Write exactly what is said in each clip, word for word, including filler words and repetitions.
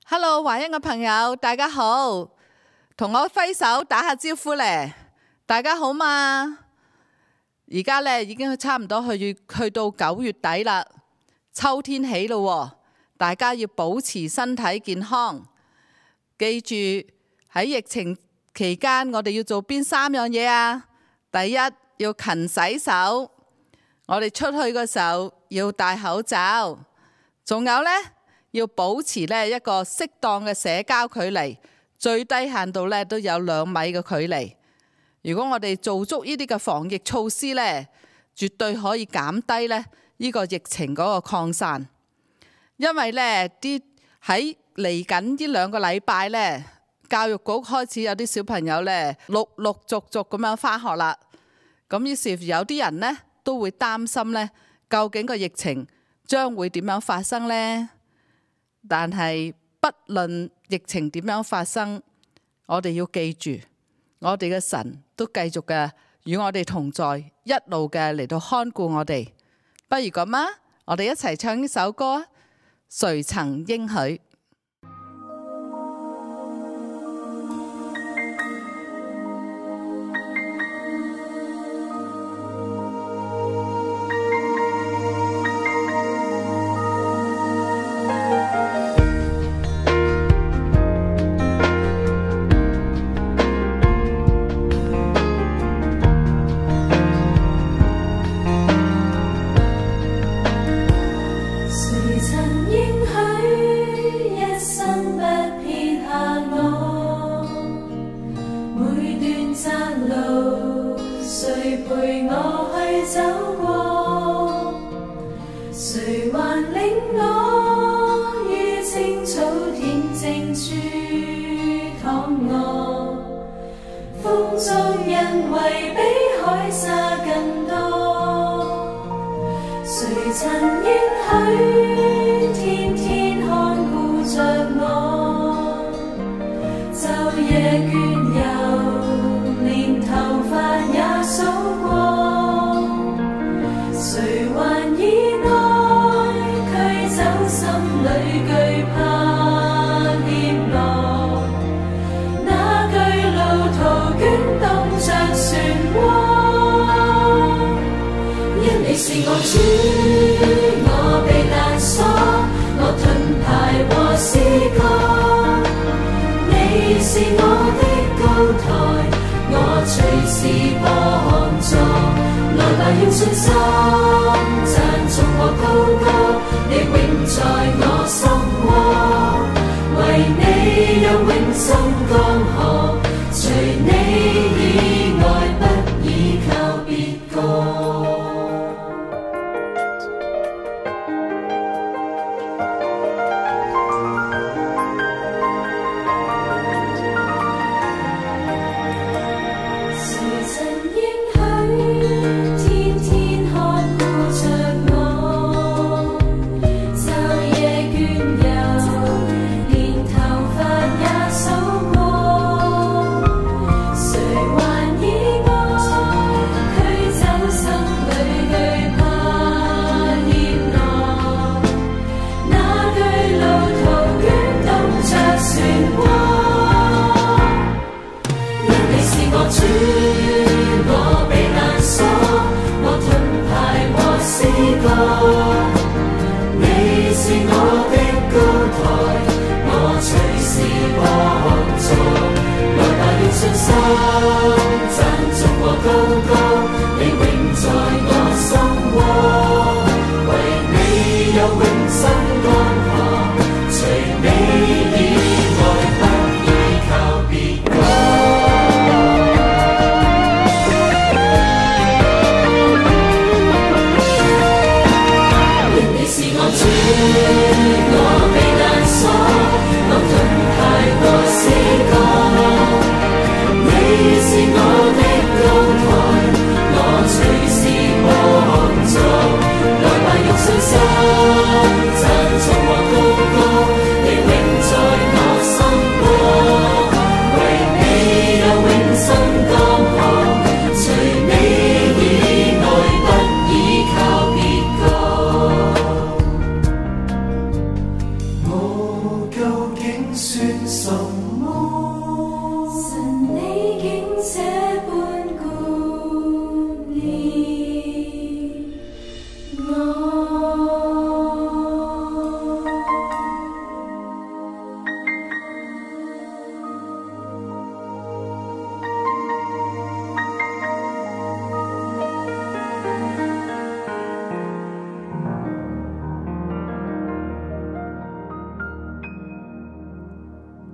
Hello， 華欣嘅朋友，大家好，同我揮手打下招呼咧。大家好嘛？而家咧已經差唔多去去到九月底啦，秋天起咯，大家要保持身體健康。記住喺疫情期間，我哋要做邊三樣嘢啊？第一，要勤洗手，我哋出去嘅時候要戴口罩，仲有呢，要保持呢一個適當嘅社交距離，最低限度呢都有兩米嘅距離。如果我哋做足呢啲嘅防疫措施呢，絕對可以減低呢呢個疫情嗰個擴散。因為呢啲喺嚟緊呢兩個禮拜呢，教育局開始有啲小朋友呢陸陸續續咁樣返學啦。咁於是有啲人呢都會擔心呢，究竟個疫情將會點樣發生呢？但係不論疫情點樣發生，我哋要記住，我哋嘅神都繼續嘅與我哋同在，一路嘅嚟到看顧我哋。不如咁啊，我哋一齊唱呢首歌啊！誰曾應許？ 晝夜倦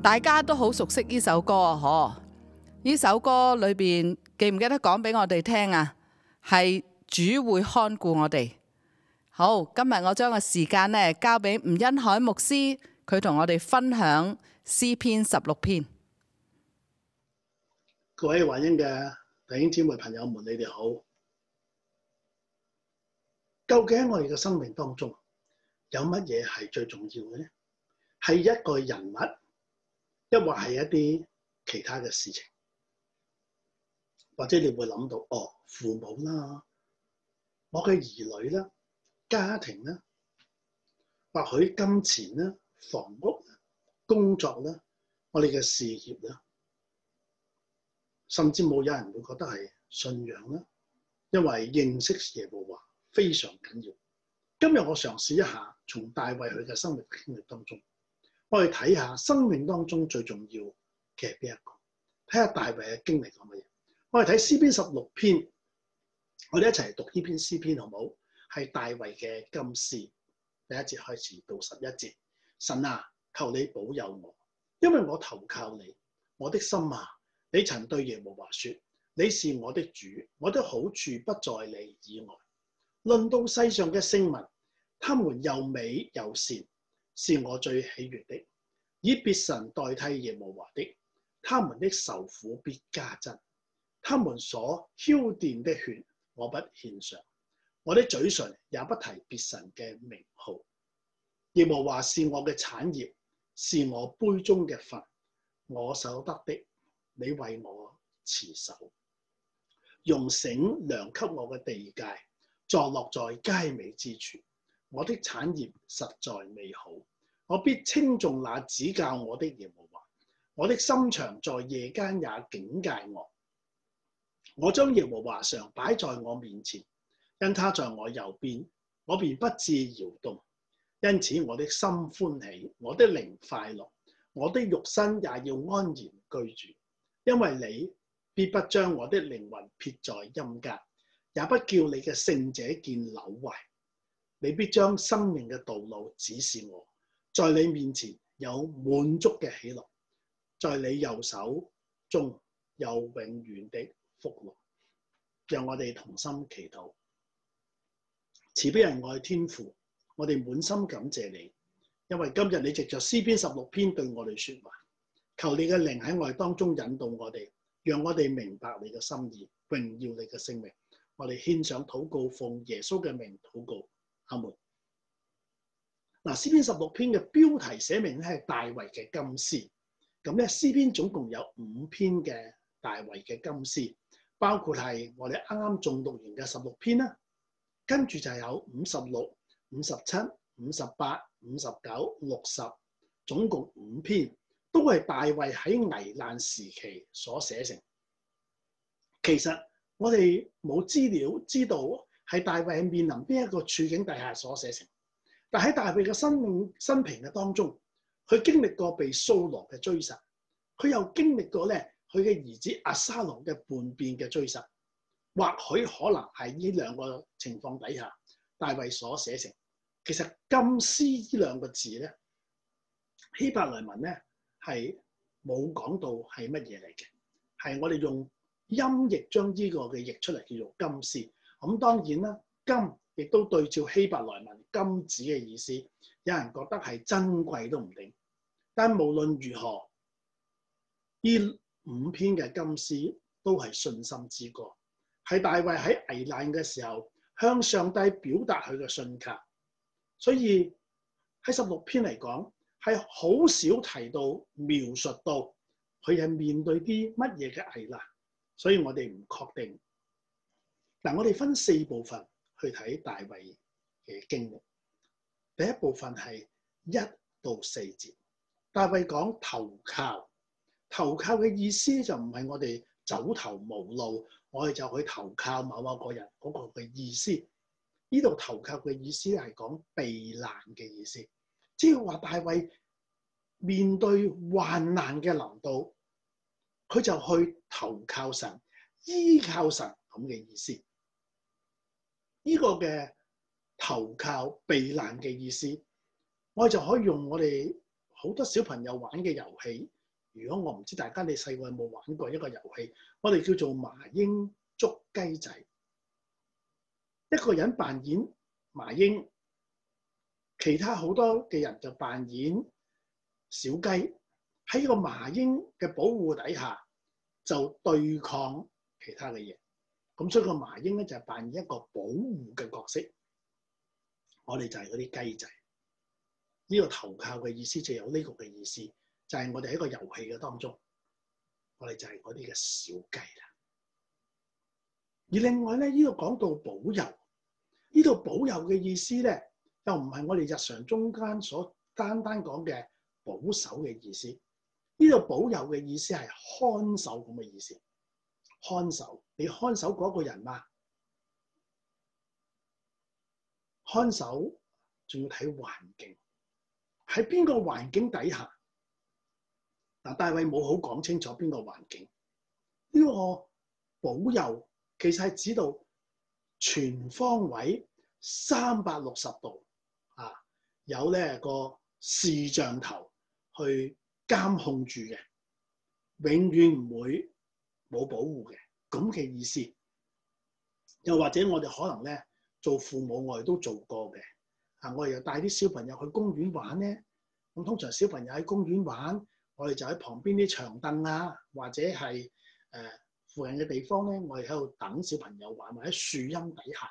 大家都好熟悉呢首歌啊，嗬？呢首歌裏邊記唔記得講俾我哋聽啊？係主會看顧我哋。好，今日我將個時間呢交俾吳恩海牧師，佢同我哋分享詩篇十六篇。 各位華恩嘅弟兄姊妹朋友們，你哋好。究竟喺我哋嘅生命當中，有乜嘢係最重要嘅呢？係一個人物，抑或係一啲其他嘅事情？或者你會諗到，哦，父母啦，我嘅兒女啦，家庭啦，或許金錢啦、房屋啦、工作啦，我哋嘅事業啦，甚至冇有人會覺得係信仰啦，因為認識耶和華非常緊要。今日我嘗試一下，從大衛佢嘅生命經歷當中，我哋睇下生命當中最重要嘅係邊一個？睇下大衛嘅經歷係乜嘢？我哋睇詩篇十六篇，我哋一齊讀呢篇詩篇好唔好？係大衛嘅金詩，第一節開始到十一節。神啊，求你保佑我，因為我投靠你。我的心啊，你曾對耶和華說，你是我的主，我的好處不在你以外。論到世上嘅聖民，他們又美又善，是我最喜悅的。以別神代替耶和華的，他們的愁苦必加增。他們所澆奠的血，我不獻上，我的嘴唇也不提別神嘅名號。耶和華是我嘅產業，是我杯中嘅分，我所得的，你為我持守。用繩量給我嘅地界，坐落在佳美之處。我的產業實在美好，我必稱頌那指教我的耶和華。我的心腸在夜間也警戒我。我將耶和華常擺在我面前，因他在我右邊，我便不致搖動。因此我的心歡喜，我的靈快樂，我的肉身也要安然居住。因為你必不將我的靈魂撇在陰間，也不叫你嘅聖者見朽壞。你必將生命嘅道路指示我，在你面前有滿足嘅喜樂，在你右手中有永遠的福樂。讓我哋同心祈禱。慈悲仁愛天父，我哋滿心感謝你，因為今日你藉着詩篇十六篇對我哋說話，求你嘅靈喺我哋當中引導我哋，讓我哋明白你嘅心意，榮耀你嘅聖名。我哋獻上禱告，奉耶穌嘅名禱告，阿門。嗱，詩篇十六篇嘅標題寫明咧係大衛嘅金詩，咁咧詩篇總共有五篇嘅大衛嘅金詩，包括係我哋啱啱誦讀完嘅十六篇啦，跟住就有五十六、五十七、五十八、五十九、六十，總共五篇，都係大衛喺危難時期所寫成。其實我哋冇資料知道係大衛係面臨邊一個處境底下所寫成，但喺大衛嘅生命生平嘅當中，佢經歷過被掃羅嘅追殺，佢又經歷過咧佢嘅兒子押沙龍嘅叛變嘅追殺，或許可能係呢兩個情況底下，大衛所寫成。其實金詩呢兩個字咧，希伯來文咧係冇講到係乜嘢嚟嘅，係我哋用音譯將呢個嘅譯出嚟叫做金詩。咁當然啦，金亦都對照希伯來文金子嘅意思，有人覺得係珍貴都唔定。但無論如何，呢五篇嘅金詩都係信心之歌，係大衛喺危難嘅時候向上帝表達佢嘅信靠。所以喺十六篇嚟講，係好少提到描述到佢係面對啲乜嘢嘅危難，所以我哋唔確定。嗱，我哋分四部分去睇大衛嘅經歷。第一部分係一到四節，大衛講投靠。投靠嘅意思就唔係我哋走投無路，我哋就去投靠某一個人嗰個嘅意思。呢度投靠嘅意思係講避難嘅意思，即係話大衛面對患難嘅臨到，佢就去投靠神、依靠神咁嘅意思。呢個嘅投靠避難嘅意思，我哋就可以用我哋好好多小朋友玩嘅遊戲。如果我唔知大家你細個有冇玩過一個遊戲，我哋叫做麻鷹捉雞仔。一個人扮演麻鷹，其他好多嘅人就扮演小雞，喺個麻鷹嘅保護底下就對抗其他嘅嘢。咁所以個麻鷹咧就係扮演一個保護嘅角色。我哋就係嗰啲雞仔。呢個投靠嘅意思就有呢個嘅意思，就係我哋喺個遊戲嘅當中，我哋就係嗰啲嘅小雞啦。而另外咧，呢度講到保佑，呢度保佑嘅意思咧，又唔係我哋日常中間所單單講嘅保守嘅意思。呢度保佑嘅意思係看守咁嘅意思。看守，你看守嗰個人嘛？看守仲要睇環境，喺邊個環境底下？嗱，大衛冇好講清楚邊個環境。呢個保佑其實係指到全方位三百六十度啊，有呢個視像頭去監控住嘅，永遠唔會冇保護嘅咁嘅意思。又或者我哋可能咧做父母，我哋都做過嘅啊，我哋又帶啲小朋友去公園玩咧。咁通常小朋友喺公園玩，我哋就喺旁邊啲長凳啊，或者係誒、呃、附近嘅地方咧，我哋喺度等小朋友玩，或者樹蔭底下。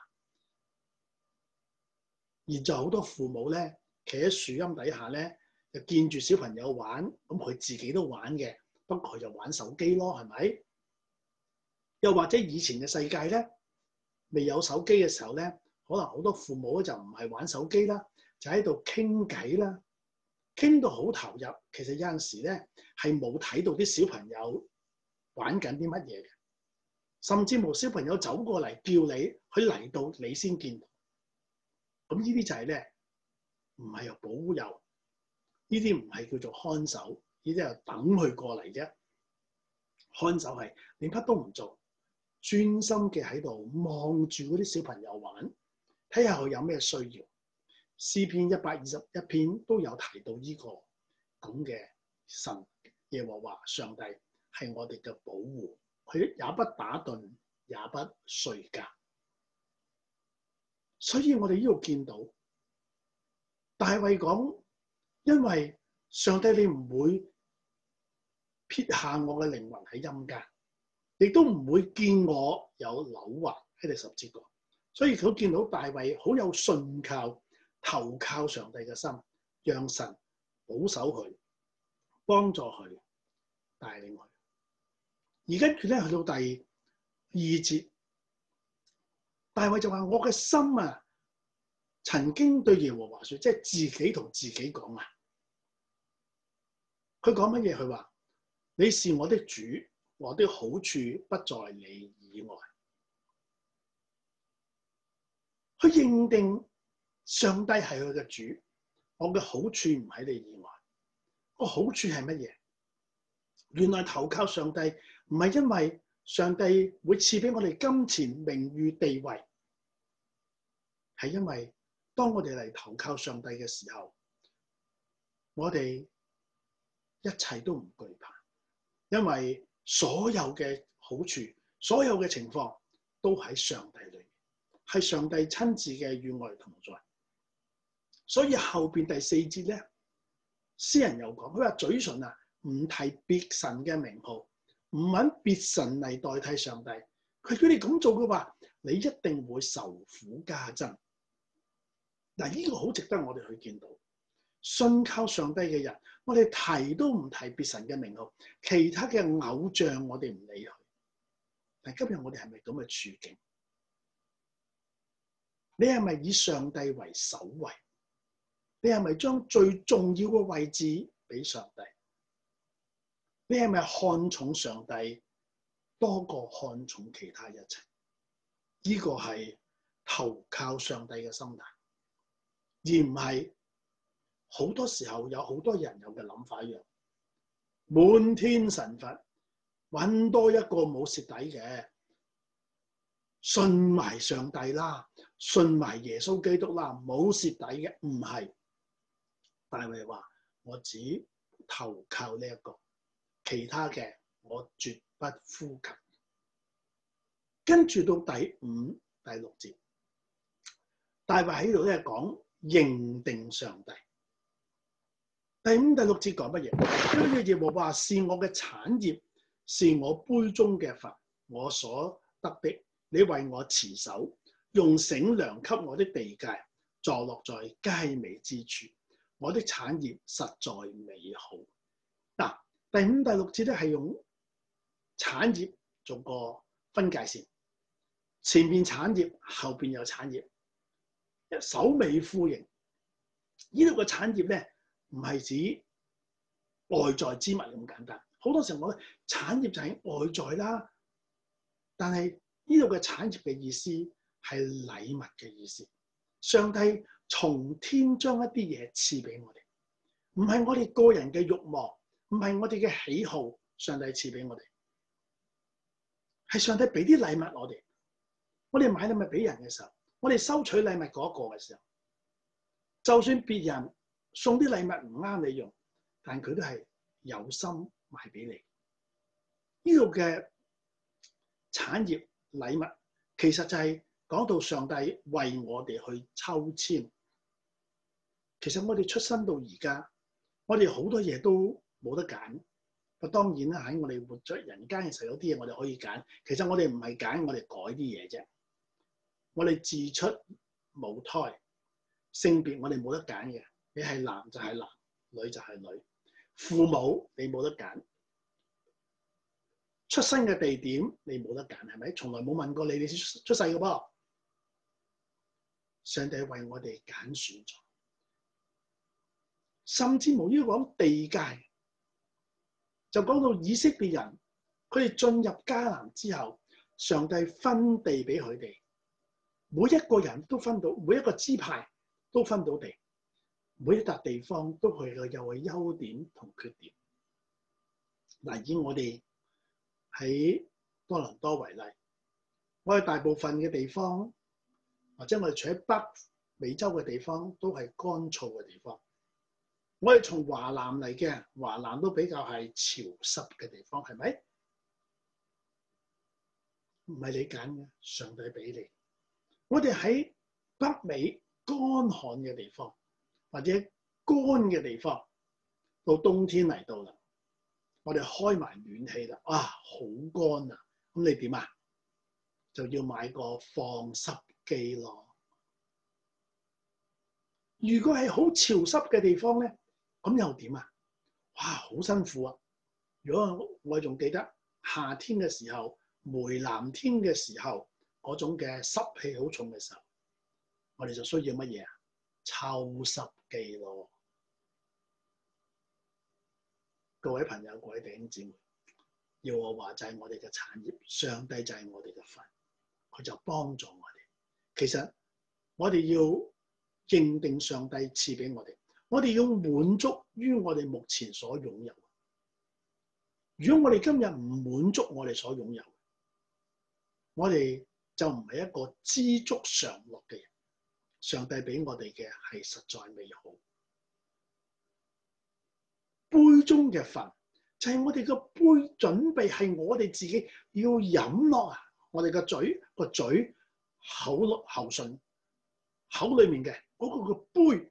現在好多父母咧，企喺樹蔭底下咧，就見住小朋友玩，咁佢自己都玩嘅，不過佢就玩手機咯，係咪？又或者以前嘅世界咧，未有手機嘅時候咧，可能好多父母咧就唔係玩手機啦，就喺度傾偈啦，傾到好投入。其實有陣時咧係冇睇到啲小朋友玩緊啲乜嘢嘅，甚至冇小朋友走過嚟叫你，佢嚟到你先見到。咁呢啲就係咧，唔係有保佑，呢啲唔係叫做看守，呢啲係等佢過嚟啫。看守係連乜都唔做，專心嘅喺度望住嗰啲小朋友玩，睇下佢有咩需要。詩篇一百二十一篇都有提到呢個咁嘅神耶和華上帝係我哋嘅保護，佢也不打盹，也不睡覺。所以我哋呢度見到大衛講，因為上帝你唔會撇下我嘅靈魂喺陰間，亦都唔會見我有朽壞喺第十節講。所以佢見到大衛好有信靠、投靠上帝嘅心，讓神保守佢、幫助佢、帶領佢。而跟住咧去到第二節，大衛就話：我嘅心啊，曾經對耶和華說，即係自己同自己講啊。佢講乜嘢？佢話：你是我的主，我的好處不在你以外。佢認定上帝係佢嘅主，我嘅好處唔喺你以外。個好處係乜嘢？原來投靠上帝唔係因為上帝會賜俾我哋金錢、名譽、地位，係因為當我哋嚟投靠上帝嘅時候，我哋一切都唔懼怕，因為所有嘅好處、所有嘅情況都喺上帝裏面，係上帝親自嘅與我哋同在。所以後邊第四節咧，詩人又講，佢話嘴唇啊，唔提別神嘅名號，唔揾別神嚟代替上帝。佢叫你咁做嘅話，你一定會受苦加增。嗱，呢個好值得我哋去見到。信靠上帝嘅人，我哋提都唔提別神嘅名號，其他嘅偶像我哋唔理佢。但今日我哋係咪咁嘅處境？你係咪以上帝為首位？你係咪將最重要嘅位置俾上帝？你係咪看重上帝多過看重其他一切？呢個係投靠上帝嘅心態，而唔係好多時候有好多人有嘅諗法一樣，滿天神佛揾多一個冇蝕底嘅，信埋上帝啦，信埋耶穌基督啦，冇蝕底嘅。唔係，大衛話我只投靠呢一個，其他嘅我絕不呼求。跟住到第五、第六節，大衛喺度咧講認定上帝。第五、第六節講乜嘢？因為耶和華是我嘅產業，是我杯中嘅份，我所得的，你為我持守，用繩量給我的地界，坐落在佳美之處，我的產業實在美好。嗱，第五、第六節咧係用產業做個分界線，前面產業，後邊有產業，首尾呼應。呢度個產業咧唔係指外在之物咁簡單，好多時候我覺得產業就係外在啦，但係呢度嘅產業嘅意思係禮物嘅意思。上帝從天將一啲嘢賜俾我哋，唔係我哋個人嘅慾望，唔係我哋嘅喜好，上帝賜俾我哋，係上帝俾啲禮物我哋。我哋買禮物俾人嘅時候，我哋收取禮物嗰個嘅時候，就算別人送啲禮物唔啱你用，但佢都係有心賣俾你。呢度嘅產業禮物，其實就係講到上帝為我哋去抽籤。其實我哋出生到而家，我哋好多嘢都冇得揀。當然啦，喺我哋活在人間嘅時候，有啲嘢我哋可以揀。其實我哋唔係揀，我哋改啲嘢啫。我哋自出母胎，性別我哋冇得揀嘅。你係男就係男，女就係女。父母你冇得揀，出生嘅地點你冇得揀，係咪？從來冇問過你你出出世嘅噃。上帝為我哋揀選咗，甚至無於講地界，就講到以色列人，佢哋進入迦南之後，上帝分地俾佢哋，每一個人都分到，每一個支派都分到地。每一笪地方都佢嘅有嘅優點同缺點。嗱，以我哋喺多倫多為例，我哋大部分嘅地方，或者我哋除喺北美洲嘅地方，都係乾燥嘅地方。我哋從華南嚟嘅，華南都比較係潮濕嘅地方，係咪？唔係你揀嘅，上帝俾你。我哋喺北美乾旱嘅地方，或者乾嘅地方，到冬天嚟到啦，我哋開埋暖氣啦，啊，好乾啊！咁你點啊？就要買個放濕機咯。如果係好潮濕嘅地方咧，咁又點啊？哇，好辛苦啊！如果我仲記得夏天嘅時候，梅藍天嘅時候，嗰種嘅濕氣好重嘅時候，我哋就需要乜嘢啊？抽濕機咯。各位朋友、各位弟兄姊妹，耶和華就係我哋嘅產業，上帝就係我哋嘅份，佢就幫助我哋。其實我哋要認定上帝賜俾我哋，我哋要滿足於我哋目前所擁有。如果我哋今日唔滿足我哋所擁有，我哋就唔係一個知足常樂嘅人。上帝俾我哋嘅係實在美好。杯中嘅份就係我哋個杯準備，係我哋自己要飲落啊！我哋個嘴個嘴口口唇口裏面嘅嗰個個杯。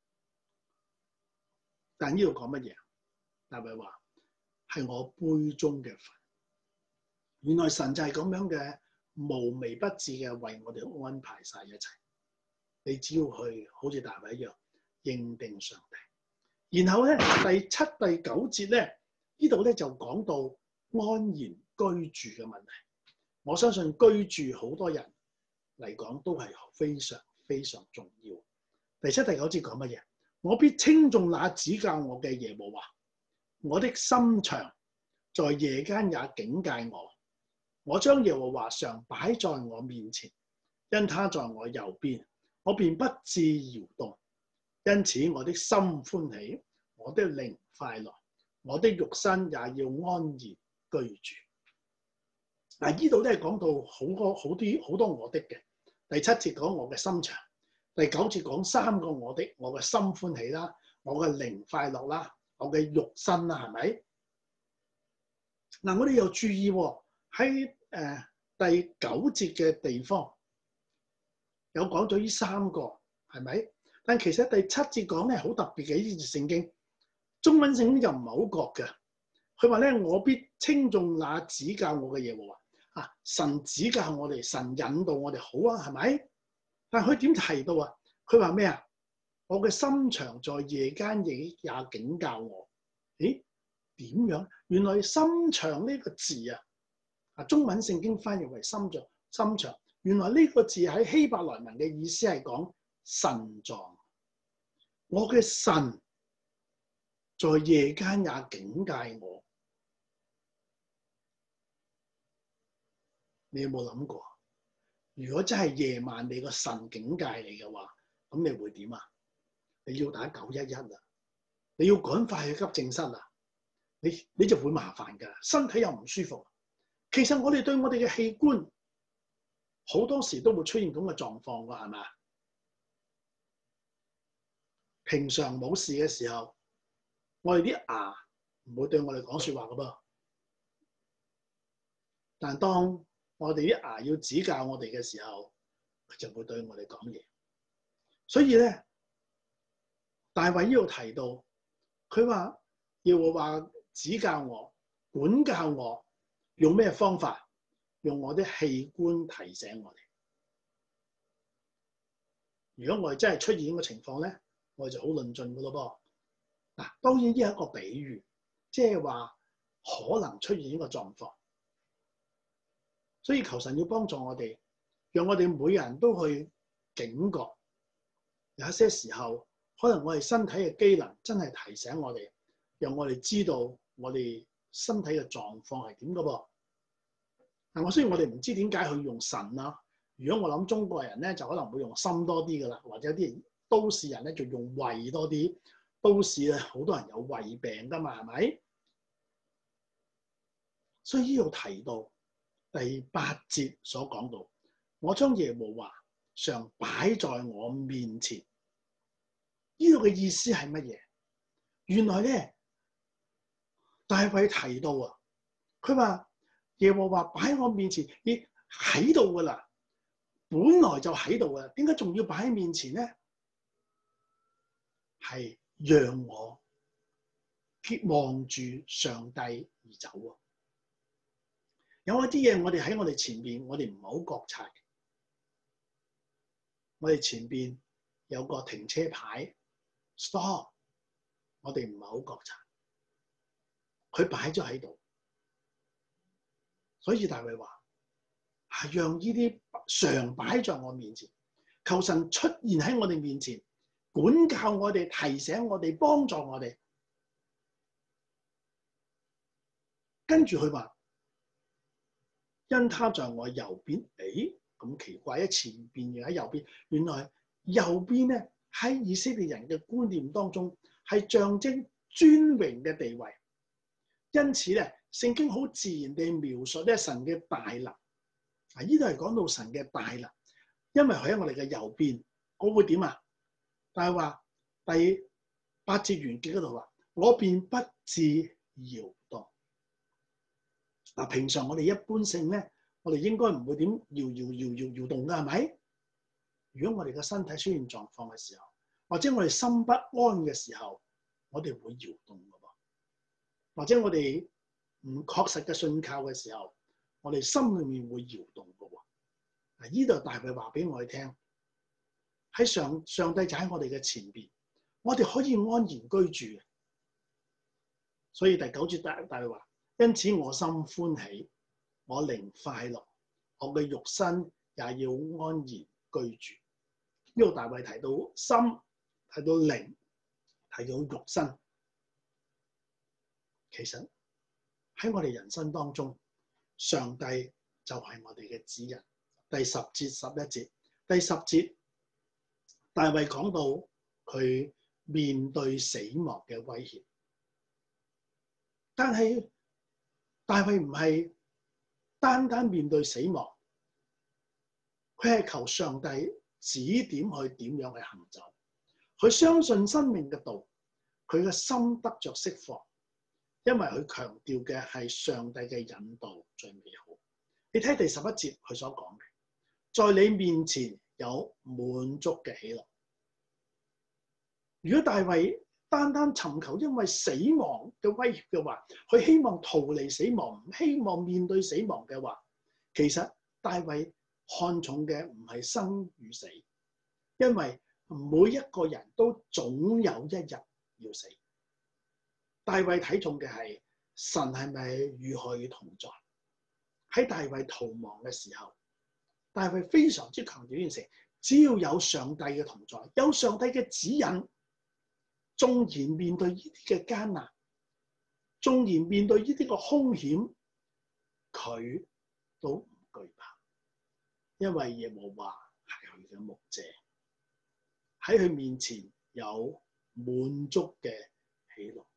但呢度講乜嘢？大衛話係我杯中嘅份。原來神就係咁樣嘅無微不至嘅為我哋安排晒一切。你只要去好似大衛一樣認定上帝，然後咧第七、第九節咧呢度咧就講到安然居住嘅問題。我相信居住好多人嚟講都係非常非常重要。第七、第九節講乜嘢？我必稱頌那指教我嘅耶和華，我的心腸在夜間也警戒我。我將耶和華常擺在我面前，因他在我右邊，我便不致搖動，因此我的心歡喜，我的靈快樂，我的肉身也要安然居住。嗱，呢度咧講到好多好啲好多我的嘅。第七節講我嘅心腸，第九節講三個我的，我嘅心歡喜啦， 我嘅靈快樂啦，我嘅肉身啦，係咪？嗱，我哋又注意喎，喺誒第九節嘅地方有講咗呢三個，係咪？但其實第七節講咧好特別嘅呢節聖經，中文聖經就唔係好覺嘅。佢話咧：我必稱頌那指教我嘅耶和華。啊，神指教我哋，神引導我哋，好啊，係咪？但佢點提到啊？佢話咩啊？我嘅心腸在夜間亦也警教我。咦？點樣？原來心腸呢個字啊，啊中文聖經翻譯為心腸，心腸。原來呢個字喺希伯來文嘅意思係講腎臟。我嘅神在夜間也警戒我。你有冇諗過？如果真係夜晚你個神警戒你嘅話，咁你會點啊？你要打九一一啊！你要趕快去急症室啊！你你就會麻煩㗎，身體又唔舒服。其實我哋對我哋嘅器官好多時都會出現咁嘅狀況㗎，係咪？平常冇事嘅時候，我哋啲牙唔會對我哋講説話㗎噃。但當我哋啲牙要指教我哋嘅時候，佢就會對我哋講嘢。所以咧，大衛呢度提到，佢話要我話指教我、管教我，用咩方法？用我啲器官提醒我哋。如果我哋真係出現呢個情況咧，我哋就好論盡噶咯噃。嗱，當然呢係一個比喻，即係話可能出現呢個狀況。所以求神要幫助我哋，讓我哋每人都去警覺。有一些時候，可能我哋身體嘅機能真係提醒我哋，讓我哋知道我哋身體嘅狀況係點噶噃。嗱，我雖然我哋唔知點解去用腎啦。如果我諗中國人咧，就可能會用心多啲噶啦，或者有啲都市人咧就用胃多啲。都市咧好多人有胃病噶嘛，係咪？所以呢度提到第八節所講到，我將耶和華常擺在我面前。呢度嘅意思係乜嘢？原來咧，大衛提到啊，佢話耶和華擺喺我面前，亦喺度噶啦，本來就喺度噶，點解仲要擺喺面前咧？係讓我望住上帝而走啊！有一啲嘢我哋喺我哋前邊，我哋唔係好覺察嘅。我哋前邊有個停車牌 ，stop， 我哋唔係好覺察，佢擺咗喺度。所以大衛話係讓呢啲常擺在我面前，求神出現喺我哋面前，管教我哋，提醒我哋，幫助我哋。跟住佢話，因他在我右邊，誒咁奇怪，喺前邊又喺右邊。原來右邊咧喺以色列人嘅觀念當中係象徵尊榮嘅地位，因此咧聖經好自然地描述咧神嘅大能。啊，呢度係講到神嘅大能，因為佢喺我哋嘅右邊，我會點啊？但係話第八節完結嗰度話，我便不致搖動。嗱，平常我哋一般性咧，我哋應該唔會點搖搖搖搖搖動㗎，係咪？如果我哋嘅身體出現狀況嘅時候，或者我哋心不安嘅時候，我哋會搖動㗎噃。或者我哋唔確實嘅信靠嘅時候，我哋心裏面會搖動㗎喎。嗱，呢度大衛話俾我哋聽，喺上上帝就喺我哋嘅前邊，我哋可以安然居住嘅。所以第九節大大衛話，因此我心歡喜，我靈快樂，我嘅肉身也要安然居住。呢度大衛提到心，提到靈，提到肉身。其實喺我哋人生當中，上帝就係我哋嘅指引。第十節、十一節，第十節，大衛講到佢面對死亡嘅威脅，但係大衛唔係單單面對死亡，佢係求上帝指點佢點樣去行走。佢相信生命嘅道， 佢嘅心得着釋放，因為佢強調嘅係上帝嘅引導最美好。你睇第十一節佢所講嘅，在你面前有滿足嘅喜樂。如果大衛單單尋求因為死亡嘅威脅嘅話，佢希望逃離死亡，唔希望面對死亡嘅話，其實大衛看重嘅唔係生與死，因為每一個人都總有一日要死。大衛睇重嘅係神係咪與佢同在。喺大衛逃亡嘅時候，大衛非常之強調呢件事，只要有上帝嘅同在，有上帝嘅指引，縱然面對呢啲嘅艱難，縱然面對呢啲嘅兇險，佢都唔懼怕，因為耶和華係佢嘅牧者，喺佢面前有滿足嘅喜樂。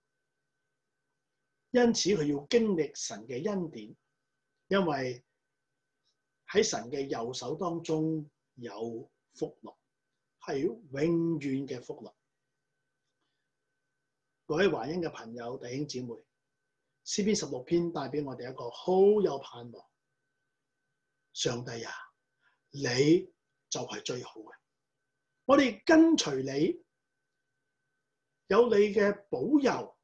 因此佢要經歷神嘅恩典，因為喺神嘅右手當中有福樂，係永遠嘅福樂。各位華恩嘅朋友、弟兄姊妹，詩篇十六篇帶俾我哋一個好有盼望。上帝啊，你就係最好嘅，我哋跟隨你，有你嘅保佑，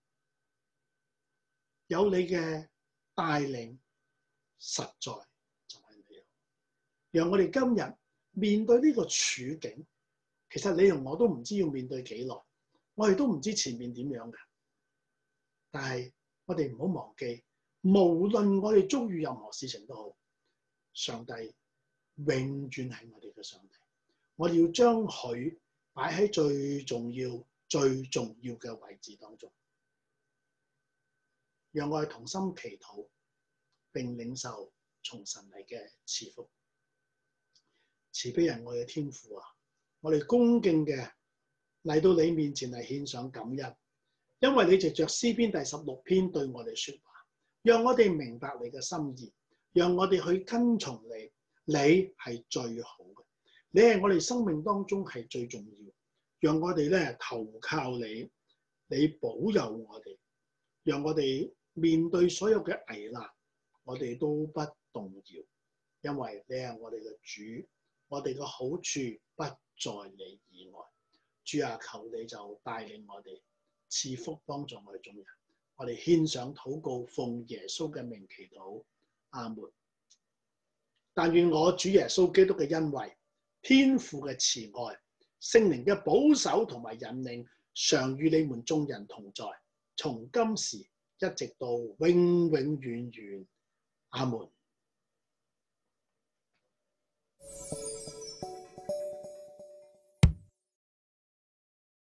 有你嘅帶領，實在就係你。讓我哋今日面對呢個處境，其實你同我都唔知要面對幾耐，我哋都唔知前面點樣嘅。但係我哋唔好忘記，無論我哋遭遇任何事情都好，上帝永遠係我哋嘅上帝。我哋要將佢擺喺最重要、最重要嘅位置當中。讓我哋同心祈禱，並領受從神嚟嘅賜福。慈悲人愛嘅天父啊，我哋恭敬嘅嚟到你面前嚟獻上感恩，因為你藉着詩篇第十六篇對我哋說話，讓我哋明白你嘅心意，讓我哋去跟從你。你係最好嘅，你係我哋生命當中係最重要。讓我哋咧投靠你，你保佑我哋，讓我哋面對所有嘅危難，我哋都不動搖，因為你係我哋嘅主，我哋嘅好處不在你以外。主啊，求你就帶領我哋，賜福幫助我哋眾人。我哋獻上禱告，奉耶穌嘅名祈禱，阿門。但願我主耶穌基督嘅恩惠、天父嘅慈愛、聖靈嘅保守同埋引領，常與你們眾人同在，從今時一直到永永遠遠。阿門。